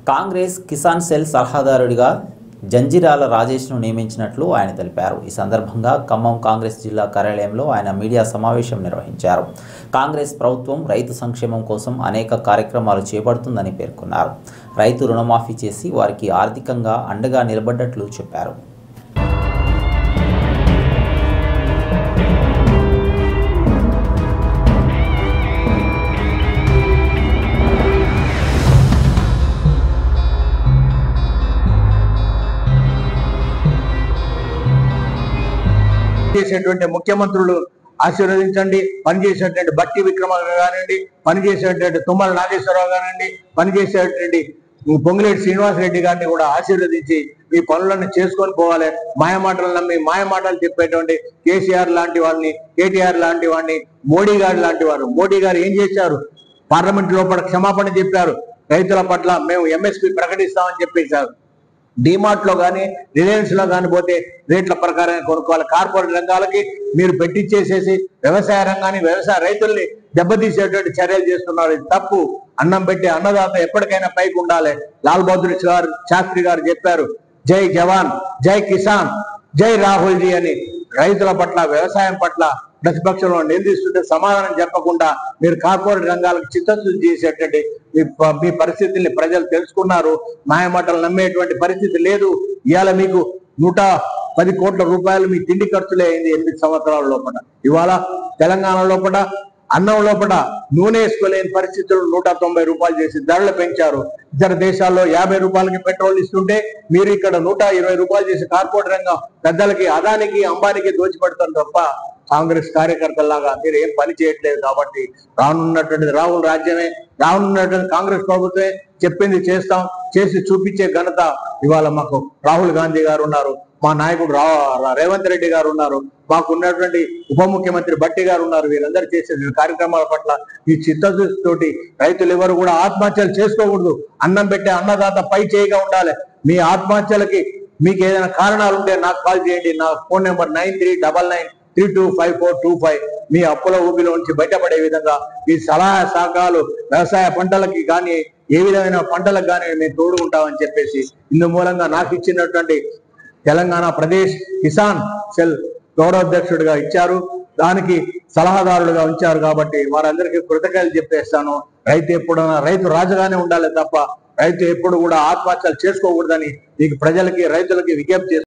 Congress Kisan cell సలహాదారుడిగా జంజిరాల రాజేష్ను నియమించినట్లు ఆయన తెలిపారు. ఈ సందర్భంగా ఖమ్మం కాంగ్రెస్ జిల్లా కార్యాలయంలో ఆయన మీడియా సమావేశం నిర్వహించారు. కాంగ్రెస్ ప్రభుత్వం రైతు సంక్షేమం కోసం అనేక కార్యక్రమాలు చేపడుతుందని పేర్కొన్నారు. రైతు రుణమాఫీ చేసి వారికి ఆర్థికంగా అండగా నిలబడ్డట్లు చెప్పారు. చేసేటువంటి ముఖ్యమంత్రులు ఆశీర్వదించండి. పనిచేసేటువంటి బట్టి విక్రమార్క కానివ్వండి, పనిచేసేటువంటి తుమ్మల నాగేశ్వరరావు కానివ్వండి, పనిచేసేటువంటి పొంగులేటి శ్రీనివాసరెడ్డి గారిని కూడా ఆశీర్వదించి ఈ పనులను చేసుకొని పోవాలి. మాయమాటలు నమ్మి మాయమాటలు చెప్పేటువంటి కేసీఆర్ లాంటి వాళ్ళని, కేటీఆర్ లాంటి వాడిని, మోడీ గారు లాంటి వారు. మోడీ గారు ఏం చేశారు? పార్లమెంట్ లోపల క్షమాపణ చెప్పారు. రైతుల పట్ల మేము ఎంఎస్పీ ప్రకటిస్తామని చెప్పేశారు. డిమార్ట్ లో కానీ, రిలయన్స్ లో కానీ పోతే రేట్ల ప్రకారం కొనుక్కోవాలి. కార్పొరేట్ రంగాలకి మీరు పెట్టించేసేసి వ్యవసాయ రంగాన్ని, వ్యవసాయ రైతుల్ని దెబ్బతీసేటువంటి చర్యలు చేస్తున్నారు. ఇది తప్పు. అన్నం పెట్టే అన్నదాత ఎప్పటికైనా పైకి ఉండాలి. లాల్ బహదూర్ శాస్త్రి గారు చెప్పారు, జై జవాన్, జై కిసాన్, జై రాహుల్ జీ అని. రైతుల పట్ల, వ్యవసాయం పట్ల ప్రతిపక్షంలో నిందిస్తుంటే సమాధానం చెప్పకుండా మీరు కార్పొరేట్ రంగాలకు చిత్తశుద్ధి చేసేటువంటి మీ పరిస్థితుల్ని ప్రజలు తెలుసుకున్నారు. మాయమాటలు నమ్మేటువంటి పరిస్థితి లేదు. ఇవాళ మీకు 110 కోట్ల రూపాయలు మీ తిండి ఖర్చులే అయింది 8 సంవత్సరాల లోపల. ఇవాళ తెలంగాణ లోపల అన్నం లోపల నూనె వేసుకోలేని పరిస్థితులు 190 రూపాయలు చేసి ధరలు పెంచారు. ఇతర దేశాల్లో 50 రూపాయలకి పెట్రోల్ ఇస్తుంటే మీరు ఇక్కడ 120 రూపాయలు చేసి కార్పొరేట్ రంగం పెద్దలకి, అదానికి, అంబానికి దోచిపెడతారు తప్ప కాంగ్రెస్ కార్యకర్తల్లాగా మీరు ఏం పని చేయట్లేదు. కాబట్టి రానున్నటువంటిది రాహుల్ రాజ్యమే, రానున్నటువంటి కాంగ్రెస్ ప్రభుత్వమే. చెప్పింది చేస్తాం, చేసి చూపించే ఘనత ఇవాళ మాకు రాహుల్ గాంధీ గారు ఉన్నారు, మా నాయకుడు రేవంత్ రెడ్డి గారు ఉన్నారు, మాకు ఉన్నటువంటి ఉప ముఖ్యమంత్రి బట్టి గారు ఉన్నారు. వీరందరూ చేసే కార్యక్రమాల పట్ల ఈ చిత్తశుద్ధితోటి రైతులు ఎవరు కూడా ఆత్మహత్యలు చేసుకోకూడదు. అన్నం పెట్టే అన్నదాత పై చేయిగా ఉండాలి. మీ ఆత్మహత్యలకి మీకు ఏదైనా కారణాలు ఉంటే నాకు కాల్ చేయండి. నా ఫోన్ నెంబర్ 9399325425. మీ అప్పుల ఊబిలో నుంచి బయటపడే విధంగా ఈ సలహా సహకారాలు వ్యవసాయ పంటలకి కానీ, ఏ విధమైన పంటలకు కానీ మేము తోడుకుంటామని చెప్పేసి ఇందు మూలంగా నాకు ఇచ్చినటువంటి తెలంగాణ ప్రదేశ్ కిసాన్ సెల్ గౌరవాధ్యక్షుడిగా ఇచ్చారు, దానికి సలహాదారులుగా ఉంచారు. కాబట్టి వారందరికీ కృతజ్ఞతలు చెప్పేస్తాను. రైతు ఎప్పుడైనా రైతు రాజుగానే ఉండాలి తప్ప రైతు ఎప్పుడు కూడా ఆత్మహత్యలు చేసుకోకూడదని మీకు ప్రజలకి, రైతులకి విజ్ఞప్తి